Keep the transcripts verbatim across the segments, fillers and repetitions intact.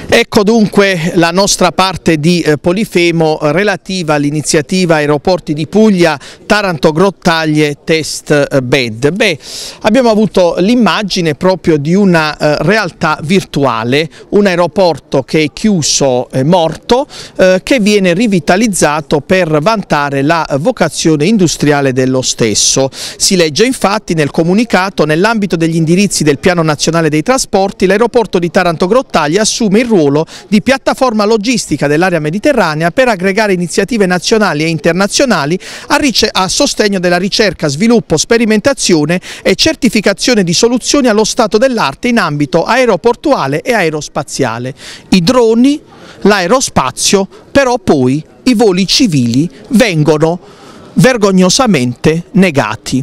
Ecco dunque la nostra parte di eh, Polifemo relativa all'iniziativa Aeroporti di Puglia Taranto-Grottaglie Test Bed. Beh, abbiamo avuto l'immagine proprio di una eh, realtà virtuale, un aeroporto che è chiuso e morto, eh, che viene rivitalizzato per vantare la vocazione industriale dello stesso. Si legge infatti nel comunicato: nell'ambito degli indirizzi del Piano Nazionale dei Trasporti, l'aeroporto di Taranto-Grottaglie assume il ruolo di piattaforma logistica dell'area mediterranea per aggregare iniziative nazionali e internazionali a, a sostegno della ricerca, sviluppo, sperimentazione e certificazione di soluzioni allo stato dell'arte in ambito aeroportuale e aerospaziale. I droni, l'aerospazio, però poi i voli civili vengono vergognosamente negati.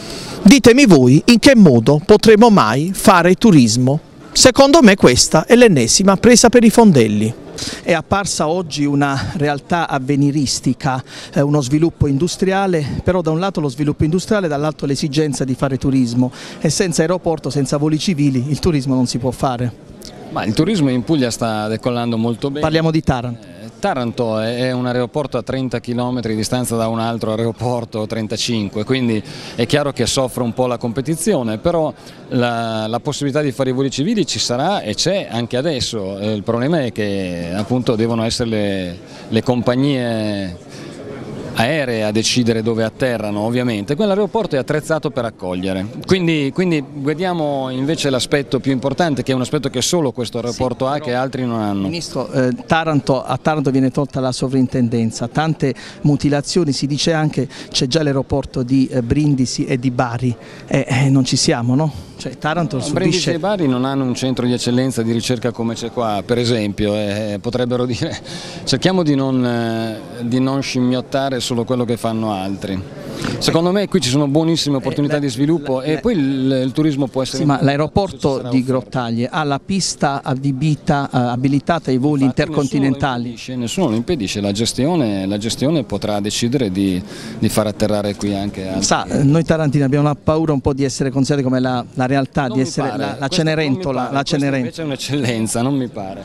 Ditemi voi in che modo potremo mai fare turismo. Secondo me questa è l'ennesima presa per i fondelli. È apparsa oggi una realtà avveniristica, eh, uno sviluppo industriale, però da un lato lo sviluppo industriale, dall'altro l'esigenza di fare turismo, e senza aeroporto, senza voli civili, il turismo non si può fare. Ma il turismo in Puglia sta decollando molto bene. Parliamo di Taranto. Taranto è un aeroporto a trenta chilometri di distanza da un altro aeroporto, trentacinque, quindi è chiaro che soffre un po' la competizione, però la, la possibilità di fare i voli civili ci sarà e c'è anche adesso. Il problema è che appunto devono essere le, le compagnie aeree a decidere dove atterrano, ovviamente. Quell'aeroporto è attrezzato per accogliere, quindi, quindi vediamo invece l'aspetto più importante, che è un aspetto che solo questo aeroporto sì, ha, che altri non hanno. Ministro, eh, Taranto, a Taranto viene tolta la sovrintendenza, tante mutilazioni, si dice anche c'è già l'aeroporto di eh, Brindisi e di Bari, eh, eh, non ci siamo, no? Cioè, Taranto no, subisce... Brindisi e Bari non hanno un centro di eccellenza di ricerca come c'è qua, per esempio, eh, potrebbero dire cerchiamo di non, eh, di non scimmiottare solo quello che fanno altri. Secondo me qui ci sono buonissime opportunità di sviluppo e poi il, il turismo può essere... Sì, ma l'aeroporto di Grottaglie ha la pista adibita, uh, abilitata ai voli Infatti intercontinentali? Nessuno lo impedisce, nessuno lo impedisce. La, gestione, la gestione potrà decidere di, di far atterrare qui anche altri. Sa, noi tarantini abbiamo la paura un po' di essere considerati come la, la realtà, non di essere pare, la, la Cenerentola. La Cenerentola. Invece è un'eccellenza, non mi pare.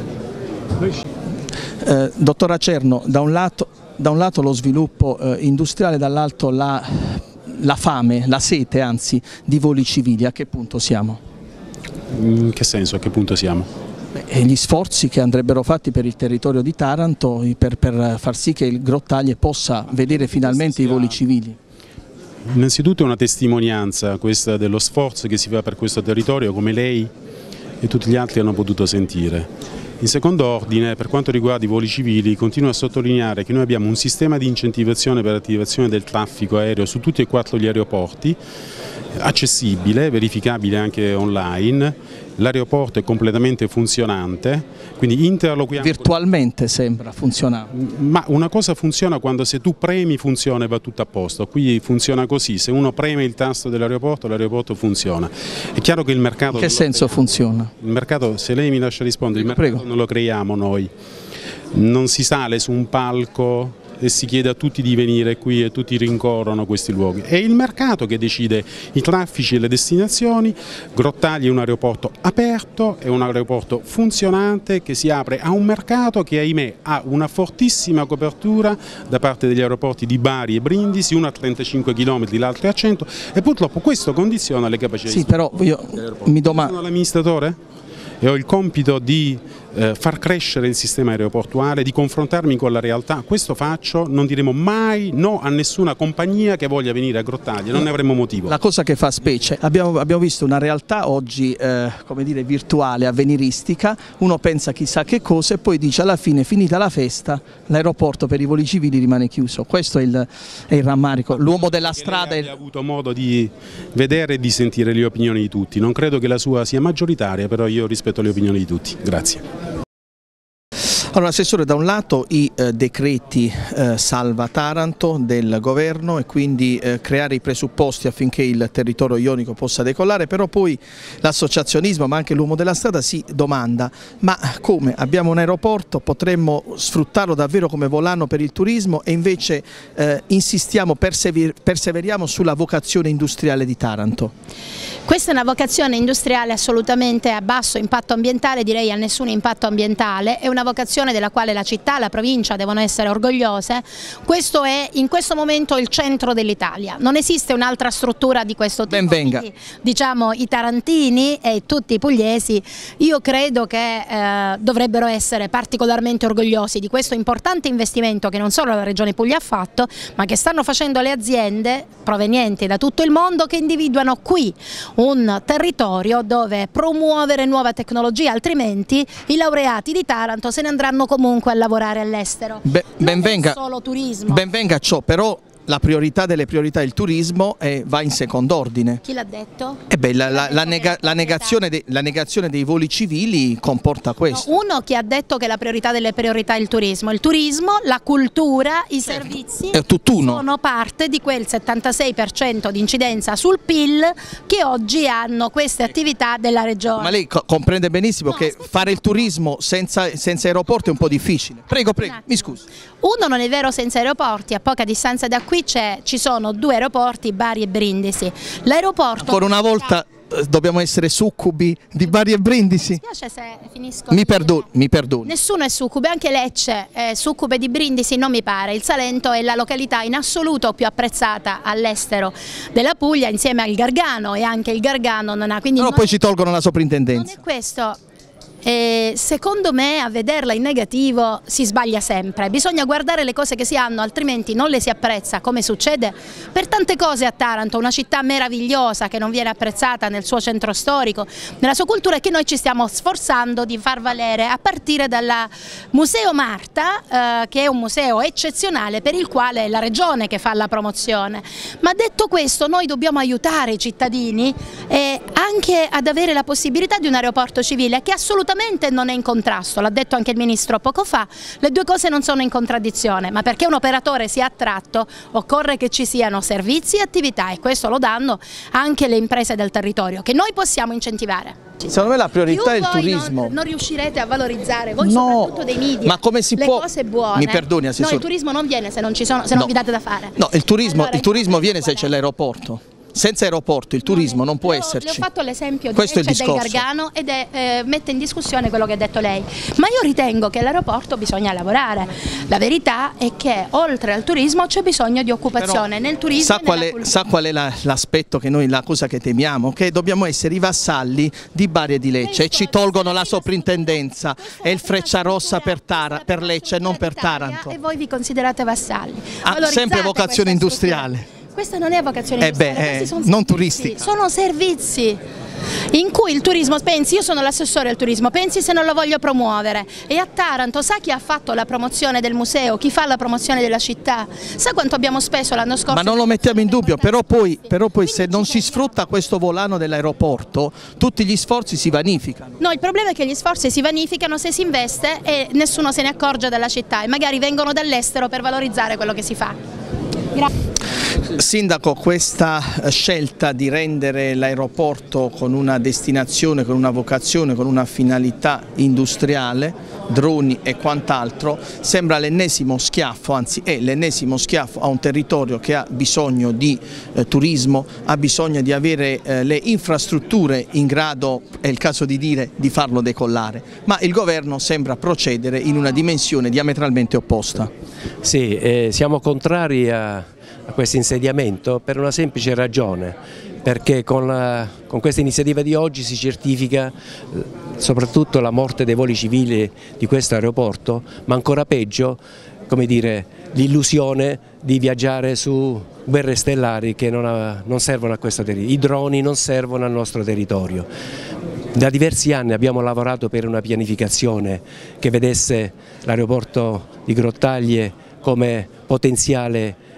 Eh, dottor Acerno, da un lato... Da un lato lo sviluppo eh, industriale, dall'altro la, la fame, la sete anzi di voli civili. A che punto siamo? In che senso? A che punto siamo? Beh, gli sforzi che andrebbero fatti per il territorio di Taranto per, per far sì che il Grottaglie possa vedere finalmente i voli civili. Innanzitutto è una testimonianza questa dello sforzo che si fa per questo territorio, come lei e tutti gli altri hanno potuto sentire. In secondo ordine, per quanto riguarda i voli civili, continuo a sottolineare che noi abbiamo un sistema di incentivazione per l'attivazione del traffico aereo su tutti e quattro gli aeroporti, accessibile, verificabile anche online. L'aeroporto è completamente funzionante, quindi interloquiamo... Virtualmente sembra funzionare. Ma una cosa funziona quando se tu premi funziona e va tutto a posto, qui funziona così, se uno preme il tasto dell'aeroporto l'aeroporto funziona. È chiaro che il mercato... In che senso funziona? Il mercato, se lei mi lascia rispondere, il mercato Prego. non lo creiamo noi, non si sale su un palco e si chiede a tutti di venire qui e tutti rincorrono questi luoghi. È il mercato che decide i traffici e le destinazioni. Grottaglie è un aeroporto aperto, è un aeroporto funzionante che si apre a un mercato che ahimè ha una fortissima copertura da parte degli aeroporti di Bari e Brindisi, uno a trentacinque chilometri, l'altro a cento, e purtroppo questo condiziona le capacità. Sì, però io mi domando... Sono l'amministratore e ho il compito di eh, far crescere il sistema aeroportuale, di confrontarmi con la realtà. Questo faccio, non diremo mai no a nessuna compagnia che voglia venire a Grottaglie, non ne avremo motivo. La cosa che fa specie, abbiamo, abbiamo visto una realtà oggi eh, come dire, virtuale, avveniristica, uno pensa chissà che cosa e poi dice alla fine, finita la festa, l'aeroporto per i voli civili rimane chiuso. Questo è il, è il rammarico, l'uomo della strada... Lei ha avuto modo di vedere e di sentire le opinioni di tutti, non credo che la sua sia maggioritaria, però io rispetto le opinioni di tutti. Grazie. Allora, Assessore, da un lato i eh, decreti eh, salva Taranto del governo e quindi eh, creare i presupposti affinché il territorio ionico possa decollare, però poi l'associazionismo ma anche l'uomo della strada si domanda: ma come? Abbiamo un aeroporto, potremmo sfruttarlo davvero come volano per il turismo e invece eh, insistiamo, persever perseveriamo sulla vocazione industriale di Taranto? Questa è una vocazione industriale assolutamente a basso impatto ambientale, direi a nessun impatto ambientale, è una vocazione della quale la città, la provincia devono essere orgogliose. Questo è in questo momento il centro dell'Italia, non esiste un'altra struttura di questo tipo. Ben venga. Quindi, diciamo, i tarantini e tutti i pugliesi io credo che eh, dovrebbero essere particolarmente orgogliosi di questo importante investimento che non solo la Regione Puglia ha fatto, ma che stanno facendo le aziende provenienti da tutto il mondo, che individuano qui un territorio dove promuovere nuova tecnologia, altrimenti i laureati di Taranto se ne andranno comunque a lavorare all'estero. Ben venga, solo turismo. Ben venga ciò, però la priorità delle priorità, il turismo, eh, va in secondo ordine. Chi l'ha detto? Eh beh, la, la, la, nega, la, negazione de, la negazione dei voli civili comporta questo. No, uno che ha detto che la priorità delle priorità è il turismo. Il turismo, la cultura, i servizi è tutt'uno. Sono parte di quel settantasei per cento di incidenza sul P I L che oggi hanno queste attività della regione. Ma lei co comprende benissimo no, che aspetta. fare il turismo senza, senza aeroporti è un po' difficile. Prego, prego, mi scusi. Uno, non è vero senza aeroporti, a poca distanza da qui ci sono due aeroporti, Bari e Brindisi. L'aeroporto... Ancora una volta dobbiamo essere succubi di Bari e Brindisi. Mi spiace se finisco. Mi perdoni, mi perdoni. Nessuno è succube, anche Lecce è succube di Brindisi, non mi pare. Il Salento è la località in assoluto più apprezzata all'estero della Puglia, insieme al Gargano, e anche il Gargano non ha... Quindi però non poi è, ci tolgono la soprintendenza. Non è questo. Eh, secondo me a vederla in negativo si sbaglia sempre, bisogna guardare le cose che si hanno, altrimenti non le si apprezza, come succede per tante cose a Taranto, una città meravigliosa che non viene apprezzata nel suo centro storico, nella sua cultura, e che noi ci stiamo sforzando di far valere a partire dal Museo Marta, eh, che è un museo eccezionale per il quale è la regione che fa la promozione. Ma detto questo, noi dobbiamo aiutare i cittadini eh, anche ad avere la possibilità di un aeroporto civile che assolutamente non è in contrasto, l'ha detto anche il Ministro poco fa, le due cose non sono in contraddizione, ma perché un operatore sia attratto occorre che ci siano servizi e attività, e questo lo danno anche le imprese del territorio che noi possiamo incentivare. Secondo me la priorità è il turismo. Non, non riuscirete a valorizzare, voi no, soprattutto dei media, ma come si le può... cose buone. Mi perdoni, Assessore. No, il turismo non viene se non, ci sono, se no. non vi date da fare. No, il turismo, allora, il turismo viene se c'è l'aeroporto. Senza aeroporto il turismo non, non può le ho, esserci. Le ho fatto l'esempio di Questo è il del discorso. Gargano ed è, eh, mette in discussione quello che ha detto lei. Ma io ritengo che all'aeroporto bisogna lavorare. La verità è che oltre al turismo c'è bisogno di occupazione. Però nel turismo sa qual, è, sa qual è l'aspetto che noi, la cosa che temiamo? Che dobbiamo essere i vassalli di Bari e di Lecce e ci tolgono la soprintendenza e il Frecciarossa per, Tara, per Lecce e non per Taranto. E voi vi considerate vassalli. Ah, sempre vocazione industriale. Questa non è vocazione eh industriale, beh, questi sono non servizi, turistica. Sono servizi in cui il turismo, pensi, io sono l'assessore al turismo, pensi se non lo voglio promuovere, e a Taranto sa chi ha fatto la promozione del museo, chi fa la promozione della città, sa quanto abbiamo speso l'anno scorso? Ma non lo mettiamo in dubbio, però poi, però poi se non si sfrutta questo volano dell'aeroporto, tutti gli sforzi si vanificano. No, il problema è che gli sforzi si vanificano se si investe e nessuno se ne accorge dalla città, e magari vengono dall'estero per valorizzare quello che si fa. Grazie. Sindaco, questa scelta di rendere l'aeroporto con una destinazione, con una vocazione, con una finalità industriale, droni e quant'altro, sembra l'ennesimo schiaffo, anzi è l'ennesimo schiaffo a un territorio che ha bisogno di eh, turismo, ha bisogno di avere eh, le infrastrutture in grado, è il caso di dire, di farlo decollare, ma il governo sembra procedere in una dimensione diametralmente opposta. Sì, eh, siamo contrari a... a questo insediamento per una semplice ragione, perché con, la, con questa iniziativa di oggi si certifica eh, soprattutto la morte dei voli civili di questo aeroporto, ma ancora peggio, come dire, l'illusione di viaggiare su guerre stellari che non, ha, non servono a questo territorio, i droni non servono al nostro territorio. Da diversi anni abbiamo lavorato per una pianificazione che vedesse l'aeroporto di Grottaglie come potenziale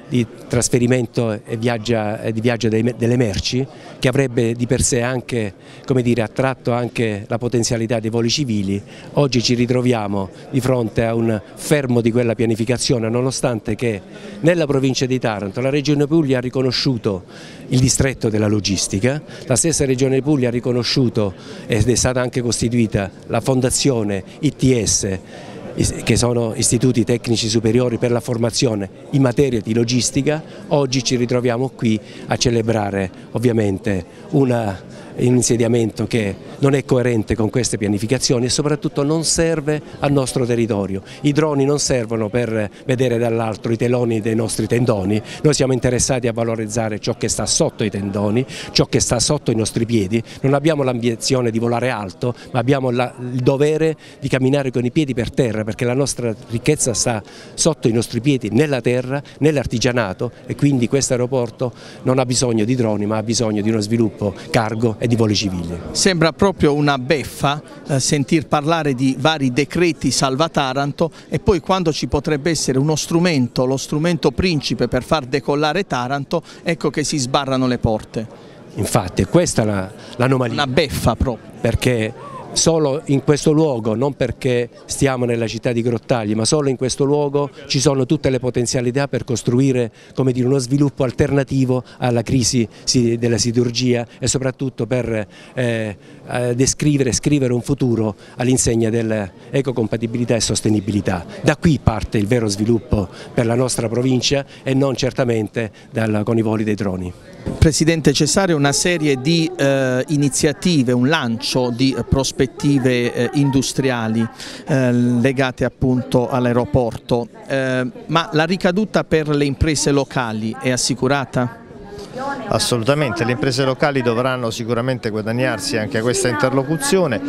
di trasferimento e viaggia, di viaggio delle merci, che avrebbe di per sé anche, come dire, attratto anche la potenzialità dei voli civili. Oggi ci ritroviamo di fronte a un fermo di quella pianificazione, nonostante che nella provincia di Taranto la Regione Puglia ha riconosciuto il distretto della logistica, la stessa Regione Puglia ha riconosciuto ed è stata anche costituita la fondazione I T S, che sono istituti tecnici superiori per la formazione in materia di logistica. Oggi ci ritroviamo qui a celebrare ovviamente una un insediamento che non è coerente con queste pianificazioni e soprattutto non serve al nostro territorio. I droni non servono per vedere dall'alto i teloni dei nostri tendoni, noi siamo interessati a valorizzare ciò che sta sotto i tendoni, ciò che sta sotto i nostri piedi. Non abbiamo l'ambizione di volare alto, ma abbiamo la, il dovere di camminare con i piedi per terra, perché la nostra ricchezza sta sotto i nostri piedi, nella terra, nell'artigianato, e quindi questo aeroporto non ha bisogno di droni, ma ha bisogno di uno sviluppo cargo e di voli civili. Sembra proprio una beffa eh, sentir parlare di vari decreti salva Taranto e poi quando ci potrebbe essere uno strumento, lo strumento principe per far decollare Taranto, ecco che si sbarrano le porte. Infatti questa è l'anomalia. Una beffa proprio. Perché solo in questo luogo, non perché stiamo nella città di Grottaglie, ma solo in questo luogo ci sono tutte le potenzialità per costruire, come dire, uno sviluppo alternativo alla crisi della siderurgia e soprattutto per eh, descrivere e scrivere un futuro all'insegna dell'ecocompatibilità e sostenibilità. Da qui parte il vero sviluppo per la nostra provincia e non certamente dal, con i voli dei droni. Presidente Cesario, una serie di eh, iniziative, un lancio di eh, prospettive eh, industriali eh, legate appunto all'aeroporto, eh, ma la ricaduta per le imprese locali è assicurata? Assolutamente, le imprese locali dovranno sicuramente guadagnarsi anche a questa interlocuzione.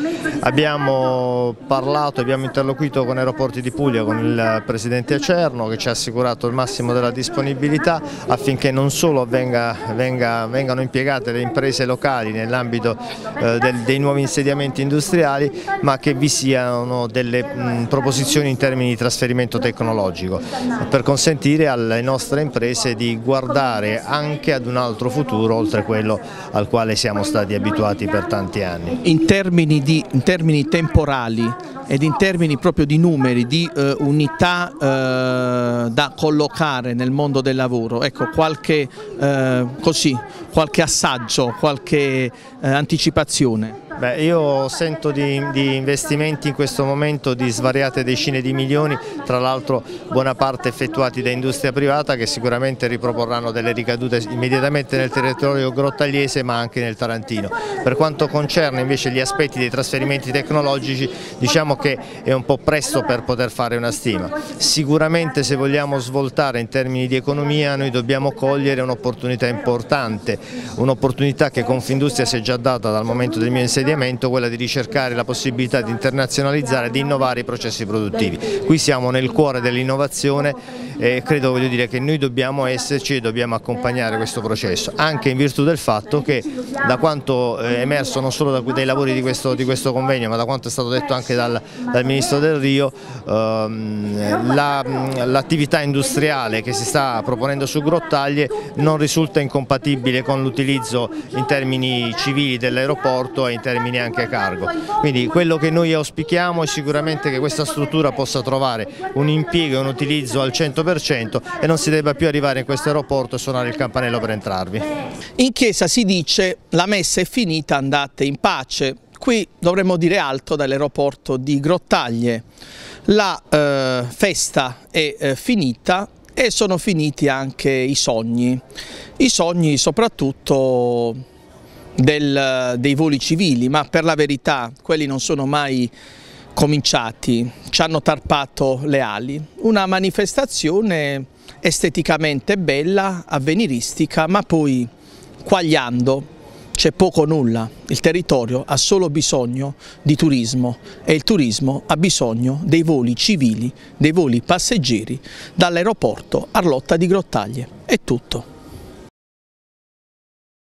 Abbiamo parlato, abbiamo interloquito con Aeroporti di Puglia, con il Presidente Acerno, che ci ha assicurato il massimo della disponibilità affinché non solo venga, venga, vengano impiegate le imprese locali nell'ambito eh, del, dei nuovi insediamenti industriali, ma che vi siano delle mh, proposizioni in termini di trasferimento tecnologico per consentire alle nostre imprese di guardare anche ad un altro futuro oltre quello al quale siamo stati abituati per tanti anni. In termini, di, in termini temporali ed in termini proprio di numeri, di eh, unità eh, da collocare nel mondo del lavoro, ecco, qualche, eh, così, qualche assaggio, qualche eh, anticipazione? Beh, io sento di, di investimenti in questo momento di svariate decine di milioni, tra l'altro buona parte effettuati da industria privata, che sicuramente riproporranno delle ricadute immediatamente nel territorio grottagliese ma anche nel tarantino. Per quanto concerne invece gli aspetti dei trasferimenti tecnologici, diciamo che è un po' presto per poter fare una stima. Sicuramente se vogliamo svoltare in termini di economia noi dobbiamo cogliere un'opportunità importante, un'opportunità che Confindustria si è già data dal momento del mio insediamento, quella di ricercare la possibilità di internazionalizzare, di innovare i processi produttivi. Qui siamo nel cuore dell'innovazione e credo, voglio dire, che noi dobbiamo esserci e dobbiamo accompagnare questo processo, anche in virtù del fatto che, da quanto è emerso non solo dai lavori di questo, di questo convegno, ma da quanto è stato detto anche dal, dal Ministro Del Rio, ehm, l'attività la, industriale che si sta proponendo su Grottaglie non risulta incompatibile con l'utilizzo in termini civili dell'aeroporto e in termini anche cargo. Quindi quello che noi auspichiamo è sicuramente che questa struttura possa trovare un impiego e un utilizzo al cento per cento e non si debba più arrivare in questo aeroporto e suonare il campanello per entrarvi. In chiesa si dice: la messa è finita, andate in pace. Qui dovremmo dire altro dall'aeroporto di Grottaglie. La eh, festa è eh, finita e sono finiti anche i sogni. I sogni soprattutto Del, dei voli civili, ma per la verità quelli non sono mai cominciati, ci hanno tarpato le ali. Una manifestazione esteticamente bella, avveniristica, ma poi quagliando c'è poco o nulla. Il territorio ha solo bisogno di turismo e il turismo ha bisogno dei voli civili, dei voli passeggeri dall'aeroporto Arlotta di Grottaglie. È tutto.